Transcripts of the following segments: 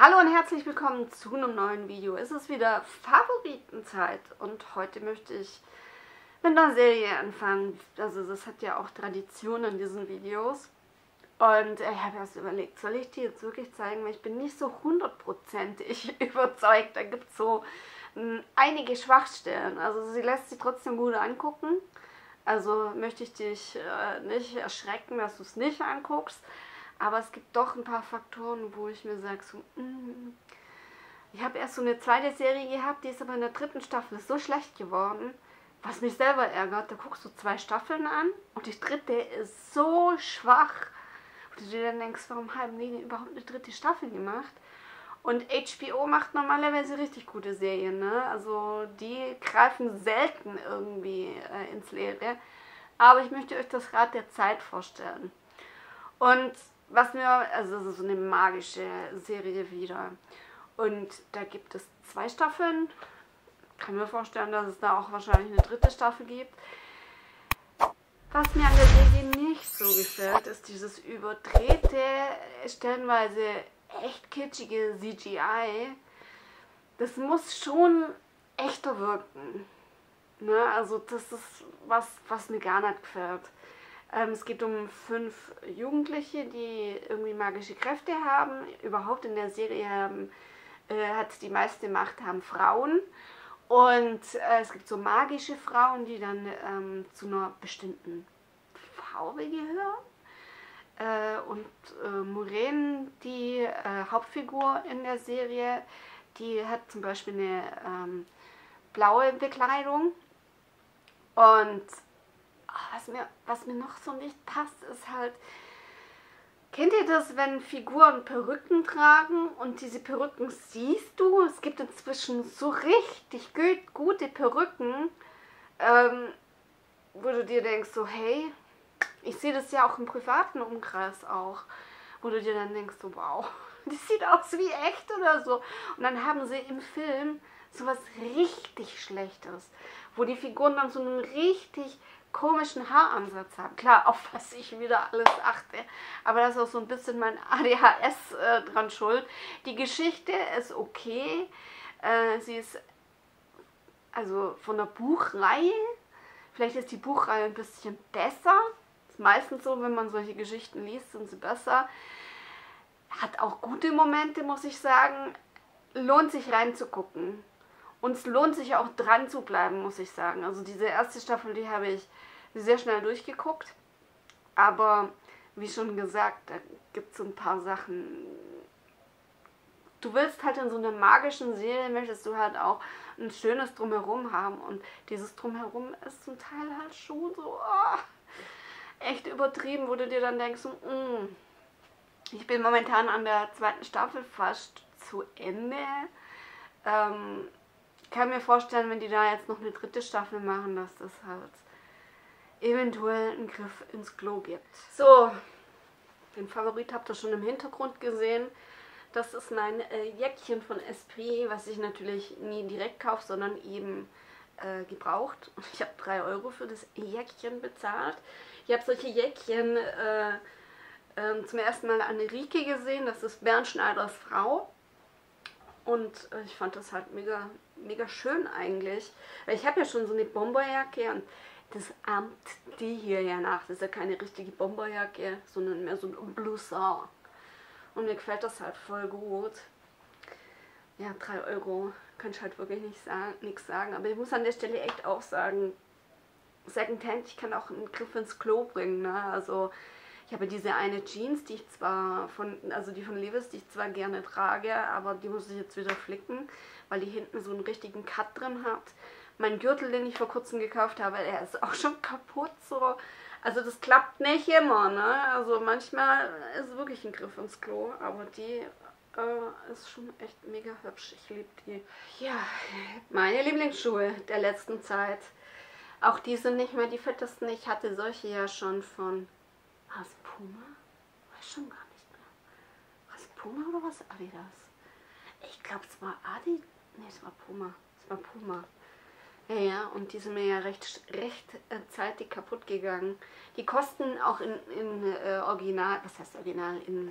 Hallo und herzlich willkommen zu einem neuen Video. Es ist wieder Favoritenzeit und heute möchte ich mit einer Serie anfangen. Also das hat ja auch Tradition in diesen Videos. Und ich habe erst überlegt, soll ich die jetzt wirklich zeigen? Weil ich bin nicht so hundertprozentig überzeugt. Da gibt es so einige Schwachstellen. Also sie lässt sich trotzdem gut angucken. Also möchte ich dich nicht erschrecken, dass du es nicht anguckst. Aber es gibt doch ein paar Faktoren, wo ich mir sage, so, ich habe erst so eine zweite Serie gehabt, die ist aber in der dritten Staffel so schlecht geworden, was mich selber ärgert. Da guckst du 2 Staffeln an und die dritte ist so schwach. Und du dir dann denkst, warum haben die überhaupt eine dritte Staffel gemacht? Und HBO macht normalerweise richtig gute Serien, ne? Also die greifen selten irgendwie ins Leere. Aber ich möchte euch das Rad der Zeit vorstellen. Und was mir, also das ist so eine magische Serie wieder. Und da gibt es 2 Staffeln. Kann mir vorstellen, dass es da auch wahrscheinlich eine dritte Staffel gibt. Was mir an der Serie nicht so gefällt, ist dieses überdrehte, stellenweise echt kitschige CGI. Das muss schon echter wirken. Ne? Also das ist was mir gar nicht gefällt. Es geht um 5 Jugendliche, die irgendwie magische Kräfte haben. Überhaupt in der Serie hat die meiste Macht haben Frauen. Und es gibt so magische Frauen, die dann zu einer bestimmten Farbe gehören. Und Maureen, die Hauptfigur in der Serie, die hat zum Beispiel eine blaue Bekleidung. Und was mir noch so nicht passt, ist halt, kennt ihr das, wenn Figuren Perücken tragen und diese Perücken siehst du? Es gibt inzwischen so richtig gute Perücken, wo du dir denkst, so hey, ich sehe das ja auch im privaten Umkreis auch, wo du dir dann denkst, so wow, das sieht aus wie echt oder so. Und dann haben sie im Film sowas richtig Schlechtes, wo die Figuren dann so einen richtig komischen Haaransatz haben. Klar, auf was ich wieder alles achte, aber das ist auch so ein bisschen mein ADHS dran schuld. Die Geschichte ist okay, sie ist also von der Buchreihe, vielleicht ist die Buchreihe ein bisschen besser, ist meistens so, wenn man solche Geschichten liest, sind sie besser. Hat auch gute Momente, muss ich sagen, lohnt sich reinzugucken. Und es lohnt sich auch dran zu bleiben, muss ich sagen. Also diese erste Staffel, die habe ich sehr schnell durchgeguckt. Aber wie schon gesagt, da gibt es so ein paar Sachen. Du willst halt in so einer magischen Serie, möchtest du halt auch ein schönes Drumherum haben. Und dieses Drumherum ist zum Teil halt schon so echt übertrieben, wo du dir dann denkst, ich bin momentan an der 2. Staffel fast zu Ende. Ich kann mir vorstellen, wenn die da jetzt noch eine 3. Staffel machen, dass das halt eventuell einen Griff ins Klo gibt. So, den Favorit habt ihr schon im Hintergrund gesehen. Das ist mein Jäckchen von Esprit, was ich natürlich nie direkt kaufe, sondern eben gebraucht. Und ich habe 3 Euro für das Jäckchen bezahlt. Ich habe solche Jäckchen zum ersten Mal an Rike gesehen. Das ist Bernd Schneiders Frau. Und ich fand das halt mega schön eigentlich. Weil ich habe ja schon so eine Bomberjacke und das ahmt die hier ja nach. Das ist ja keine richtige Bomberjacke, sondern mehr so ein Blouson. Und mir gefällt das halt voll gut. Ja, 3 Euro kann ich halt wirklich nichts sagen. Aber ich muss an der Stelle echt auch sagen, Secondhand, ich kann auch einen Griff ins Klo bringen. Ne? Also ich habe diese eine Jeans, die ich zwar die von Levi's, die ich zwar gerne trage, aber die muss ich jetzt wieder flicken, weil die hinten so einen richtigen Cut drin hat. Mein Gürtel, den ich vor kurzem gekauft habe, der ist auch schon kaputt. So. Also das klappt nicht immer, ne? Also manchmal ist es wirklich ein Griff ins Klo, aber die ist schon echt mega hübsch. Ich liebe die. Ja, meine Lieblingsschuhe der letzten Zeit. Auch die sind nicht mehr die fettesten. Ich hatte solche ja schon von... Was, Puma? Weiß schon gar nicht mehr. Was, Puma oder was Adidas? Ich glaube, es war Adi. Ne, es war Puma. Es war Puma. Ja, und die sind mir ja recht zeitig kaputt gegangen. Die kosten auch in Original, was heißt Original, in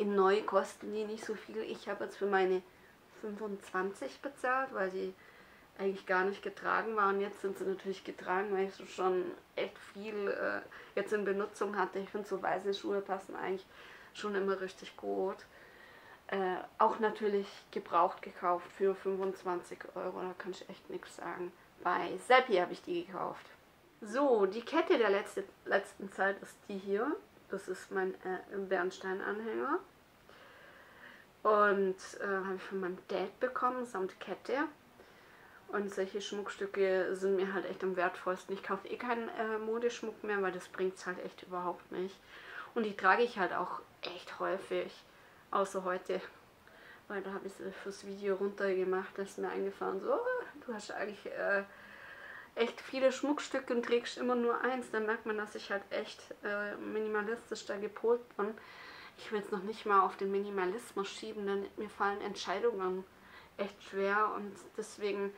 In neu kosten die nicht so viel. Ich habe jetzt für meine 25 bezahlt, weil die eigentlich gar nicht getragen waren. Jetzt sind sie natürlich getragen, weil ich schon echt viel jetzt in Benutzung hatte. Ich finde, so weiße Schuhe passen eigentlich schon immer richtig gut. Auch natürlich gebraucht gekauft für 25 Euro, da kann ich echt nichts sagen. Bei Seppi habe ich die gekauft. So, die Kette der letzten Zeit ist die hier. Das ist mein Bernstein-Anhänger. Und habe ich von meinem Dad bekommen, samt Kette. Und solche Schmuckstücke sind mir halt echt am wertvollsten. Ich kaufe eh keinen Modeschmuck mehr, weil das bringt es halt echt überhaupt nicht. Und die trage ich halt auch echt häufig. Außer heute. Weil da habe ich sie fürs Video runtergemacht. Da ist mir eingefallen, so, du hast eigentlich echt viele Schmuckstücke und trägst immer nur eins. Dann merkt man, dass ich halt echt minimalistisch da gepolt bin. Ich will es noch nicht mal auf den Minimalismus schieben, denn mir fallen Entscheidungen echt schwer und deswegen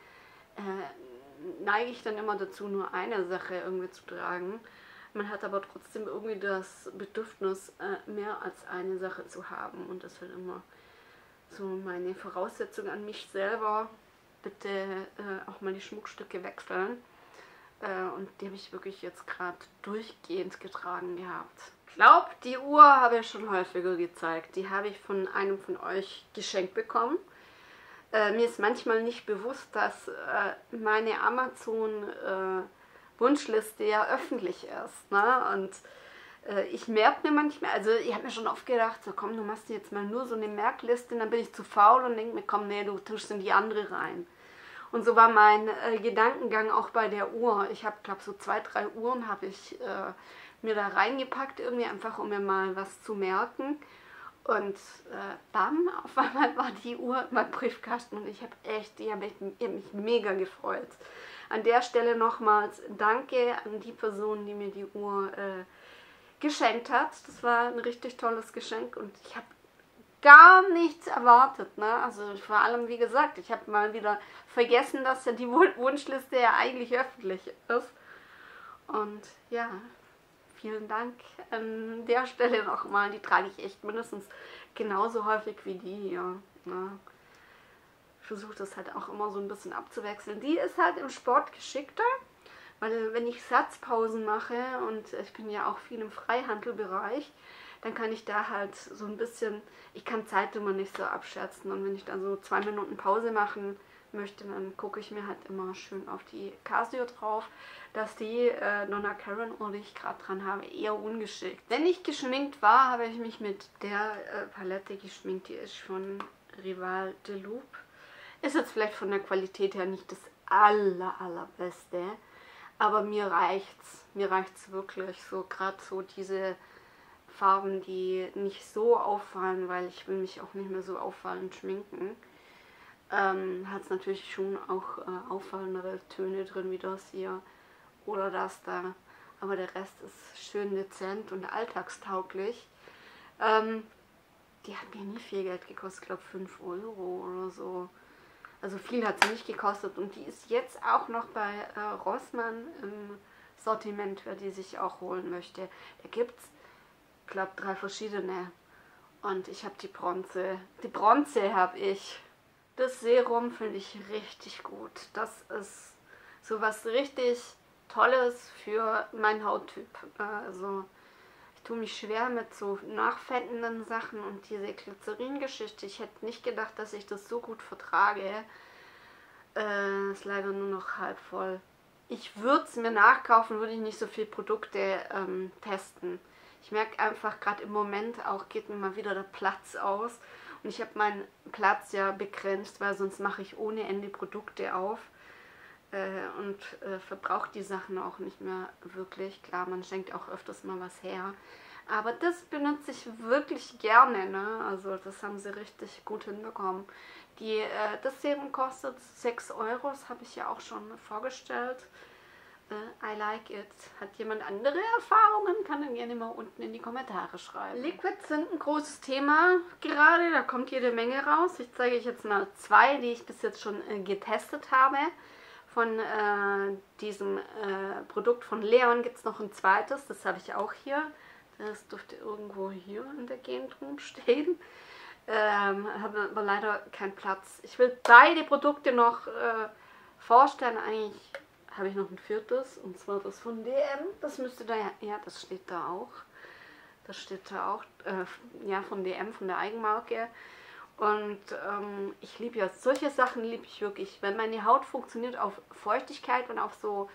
neige ich dann immer dazu, nur eine Sache irgendwie zu tragen. Man hat aber trotzdem irgendwie das Bedürfnis, mehr als eine Sache zu haben und das ist halt immer so meine Voraussetzung an mich selber. Bitte auch mal die Schmuckstücke wechseln. Und die habe ich wirklich jetzt gerade durchgehend getragen gehabt. Ich glaube, die Uhr habe ich schon häufiger gezeigt. Die habe ich von einem von euch geschenkt bekommen. Mir ist manchmal nicht bewusst, dass meine Amazon-Wunschliste ja öffentlich ist. Ne? Und ich merke mir manchmal, also ich habe mir schon oft gedacht, so komm, du machst jetzt mal nur so eine Merkliste, und dann bin ich zu faul und denke mir, komm, nee, du tust in die andere rein. Und so war mein Gedankengang auch bei der Uhr. Ich habe, glaube so 2, 3 Uhren habe ich mir da reingepackt, irgendwie einfach, um mir mal was zu merken. Und bam, auf einmal war die Uhr in meinem Briefkasten und ich habe mich mega gefreut. An der Stelle nochmals danke an die Person, die mir die Uhr geschenkt hat. Das war ein richtig tolles Geschenk und ich habe gar nichts erwartet. Ne? Also vor allem, wie gesagt, ich habe mal wieder vergessen, dass ja die Wunschliste ja eigentlich öffentlich ist. Und ja, vielen Dank an der Stelle nochmal. Die trage ich echt mindestens genauso häufig wie die hier. Ne? Ich versuche das halt auch immer so ein bisschen abzuwechseln. Die ist halt im Sport geschickter, weil wenn ich Satzpausen mache und ich bin ja auch viel im Freihandelbereich, dann kann ich da halt so ein bisschen, ich kann Zeit immer nicht so abschätzen und wenn ich dann so 2 Minuten Pause machen möchte, dann gucke ich mir halt immer schön auf die Casio drauf, dass die Donna Karan Uhr, die ich gerade dran habe, eher ungeschickt. Wenn ich geschminkt war, habe ich mich mit der Palette geschminkt, die ist von Rival de Loop. Ist jetzt vielleicht von der Qualität her nicht das allerbeste, aber mir reicht's wirklich, so gerade so diese Farben, die nicht so auffallen, weil ich will mich auch nicht mehr so auffallend schminken. Hat es natürlich schon auch auffallendere Töne drin, wie das hier oder das da, aber der Rest ist schön dezent und alltagstauglich. Die hat mir nie viel Geld gekostet, ich glaube 5 Euro oder so. Also viel hat sie nicht gekostet und die ist jetzt auch noch bei Rossmann im Sortiment, wer die sich auch holen möchte. Da gibt es, ich glaube, 3 verschiedene und ich habe die Bronze. Die Bronze habe ich. Das Serum finde ich richtig gut. Das ist sowas richtig Tolles für meinen Hauttyp. Also ich tue mich schwer mit so nachfettenden Sachen und diese Glycerin-Geschichte. Ich hätte nicht gedacht, dass ich das so gut vertrage. Ist leider nur noch halb voll. Ich würde es mir nachkaufen, würde ich nicht so viele Produkte testen. Ich merke einfach, gerade im Moment auch geht mir mal wieder der Platz aus. Und ich habe meinen Platz ja begrenzt, weil sonst mache ich ohne Ende Produkte auf. Und verbrauche die Sachen auch nicht mehr wirklich. Klar, man schenkt auch öfters mal was her. Aber das benutze ich wirklich gerne. Ne? Also das haben sie richtig gut hinbekommen. Das Serum kostet 6 Euro. Das habe ich ja auch schon vorgestellt. I like it. Hat jemand andere Erfahrungen? Kann dann gerne mal unten in die Kommentare schreiben. Liquids sind ein großes Thema gerade. Da kommt jede Menge raus. Ich zeige euch jetzt mal 2, die ich bis jetzt schon getestet habe. Von diesem Produkt von Leon gibt es noch ein zweites, das habe ich auch hier. Es dürfte irgendwo hier in der Gegend rumstehen. Habe aber leider keinen Platz. Ich will beide Produkte noch vorstellen. Eigentlich habe ich noch ein viertes, und zwar das von DM. Das müsste da ja, das steht da auch. Das steht da auch, ja, von DM, von der Eigenmarke. Und ich liebe ja solche Sachen, liebe ich wirklich. Wenn meine Haut funktioniert auf Feuchtigkeit und auf so,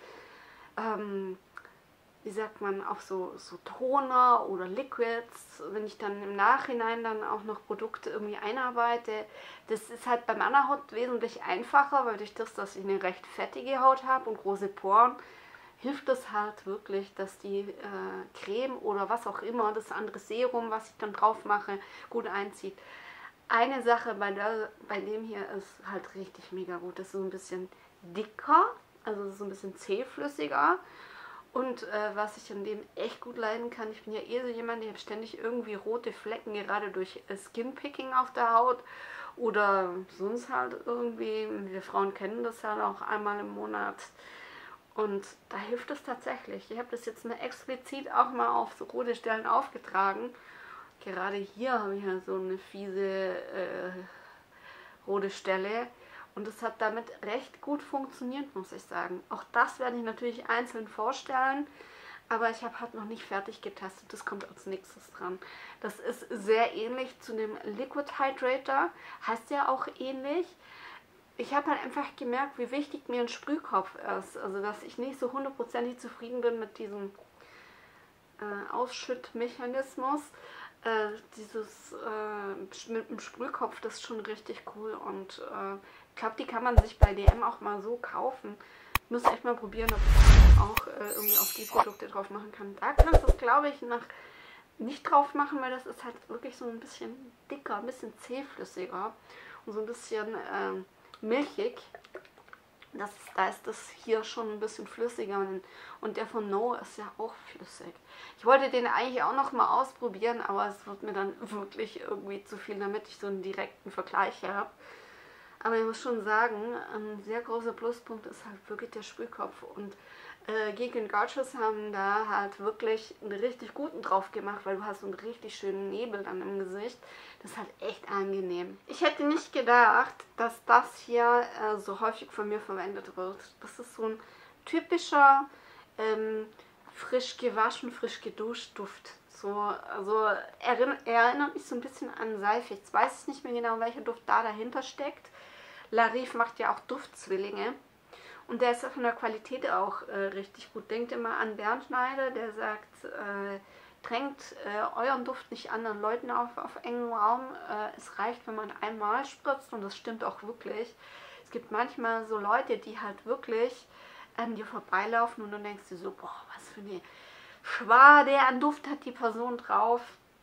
wie sagt man, auf so Toner oder Liquids, wenn ich dann im Nachhinein dann auch noch Produkte irgendwie einarbeite, das ist halt bei meiner Haut wesentlich einfacher, weil durch das, dass ich eine recht fettige Haut habe und große Poren, hilft es halt wirklich, dass die Creme oder was auch immer, das andere Serum, was ich dann drauf mache, gut einzieht. Eine Sache bei dem hier ist halt richtig mega gut. Das ist so ein bisschen dicker, also so ein bisschen zähflüssiger. Und was ich an dem echt gut leiden kann, ich bin ja so jemand, der hat ständig irgendwie rote Flecken, gerade durch Skinpicking auf der Haut oder sonst halt irgendwie. Wir Frauen kennen das halt auch einmal im Monat. Und da hilft es tatsächlich. Ich habe das jetzt mal explizit auch mal auf so rote Stellen aufgetragen. Gerade hier habe ich ja so eine fiese rote Stelle. Und es hat damit recht gut funktioniert, muss ich sagen. Auch das werde ich natürlich einzeln vorstellen. Aber ich habe halt noch nicht fertig getestet. Das kommt als nächstes dran. Das ist sehr ähnlich zu dem Liquid Hydrator. Heißt ja auch ähnlich. Ich habe halt einfach gemerkt, wie wichtig mir ein Sprühkopf ist. Also, dass ich nicht so hundertprozentig zufrieden bin mit diesem Ausschüttmechanismus. Mit dem Sprühkopf, das ist schon richtig cool. Und ich glaube, die kann man sich bei DM auch mal so kaufen. Ich muss echt mal probieren, ob ich auch irgendwie auf die Produkte drauf machen kann. Da kannst du es, glaube ich, nicht drauf machen, weil das ist halt wirklich so ein bisschen dicker, ein bisschen zähflüssiger und so ein bisschen milchig. Da ist das hier schon ein bisschen flüssiger und der von No ist ja auch flüssig. Ich wollte den eigentlich auch noch mal ausprobieren, aber es wird mir dann wirklich irgendwie zu viel, damit ich so einen direkten Vergleich habe. Aber ich muss schon sagen, ein sehr großer Pluspunkt ist halt wirklich der Sprühkopf. Und Geek & Gorgeous haben da halt wirklich einen richtig guten drauf gemacht, weil du hast so einen richtig schönen Nebel dann im Gesicht. Das ist halt echt angenehm. Ich hätte nicht gedacht, dass das hier so häufig von mir verwendet wird. Das ist so ein typischer frisch gewaschen, frisch geduscht Duft. So, also erinnert mich so ein bisschen an Seife. Ich weiß nicht mehr genau, welcher Duft da dahinter steckt. Larif macht ja auch Duftzwillinge. Und der ist von der Qualität auch richtig gut. Denkt immer an Bernd Schneider, der sagt, drängt euren Duft nicht anderen Leuten auf engem Raum. Es reicht, wenn man einmal spritzt, und das stimmt auch wirklich. Es gibt manchmal so Leute, die halt wirklich an dir vorbeilaufen und dann denkst du so, boah, was für eine Schwade an Duft hat die Person drauf.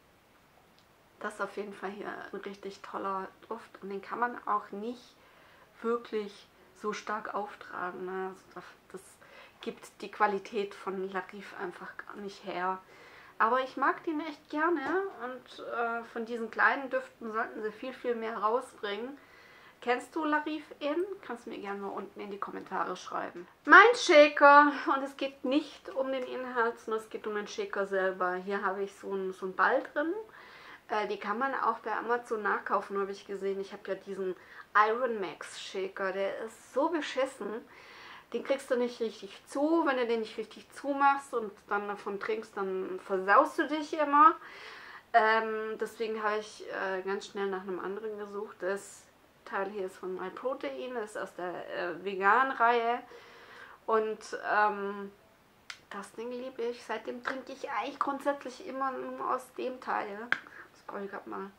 Das ist auf jeden Fall hier ein richtig toller Duft und den kann man auch nicht wirklich so stark auftragen. Ne? Also das gibt die Qualität von Larif einfach gar nicht her. Aber ich mag den echt gerne und von diesen kleinen Düften sollten sie viel, viel mehr rausbringen. Kennst du Larif in? Kannst du mir gerne mal unten in die Kommentare schreiben. Mein Shaker, und es geht nicht um den Inhalt, sondern es geht um den Shaker selber. Hier habe ich so einen Ball drin. Die kann man auch bei Amazon nachkaufen, habe ich gesehen. Ich habe ja diesen Iron Max Shaker, der ist so beschissen. Den kriegst du nicht richtig zu. Wenn du den nicht richtig zumachst und dann davon trinkst, dann versaust du dich immer. Deswegen habe ich ganz schnell nach einem anderen gesucht. Das Teil hier ist von MyProtein, das ist aus der Vegan-Reihe. Und das Ding liebe ich. Seitdem trinke ich eigentlich grundsätzlich immer nur aus dem Teil. Das brauche ich gerade mal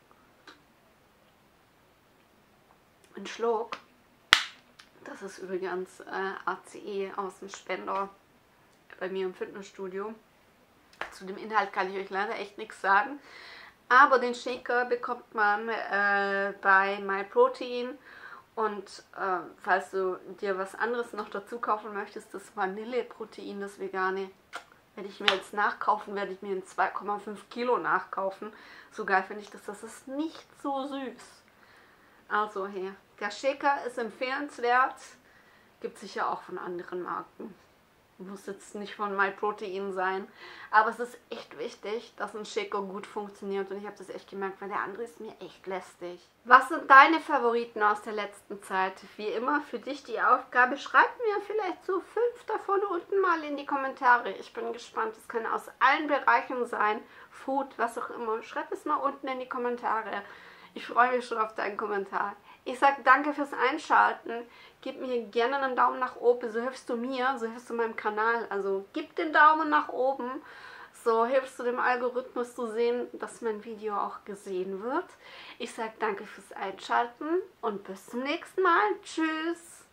einen Schluck. Das ist übrigens ACE Außenspender bei mir im Fitnessstudio. Zu dem Inhalt kann ich euch leider echt nichts sagen. Aber den Shaker bekommt man bei MyProtein. Und falls du dir was anderes noch dazu kaufen möchtest, das Vanilleprotein, das vegane, werde ich mir jetzt nachkaufen, werde ich mir in 2,5 Kilo nachkaufen. So geil finde ich das, das ist nicht so süß. Also hier, der Shaker ist empfehlenswert, gibt es sicher auch von anderen Marken. muss jetzt nicht von MyProtein sein, aber es ist echt wichtig, dass ein Shaker gut funktioniert und ich habe das echt gemerkt, weil der andere ist mir echt lästig. Was sind deine Favoriten aus der letzten Zeit? Wie immer für dich die Aufgabe, schreib mir vielleicht so 5 davon unten mal in die Kommentare. Ich bin gespannt, es können aus allen Bereichen sein, Food, was auch immer. Schreib es mal unten in die Kommentare. Ich freue mich schon auf deinen Kommentar. Ich sage danke fürs Einschalten. Gib mir gerne einen Daumen nach oben, so hilfst du mir, so hilfst du meinem Kanal. Also gib den Daumen nach oben, so hilfst du dem Algorithmus zu sehen, dass mein Video auch gesehen wird. Ich sage danke fürs Einschalten und bis zum nächsten Mal. Tschüss!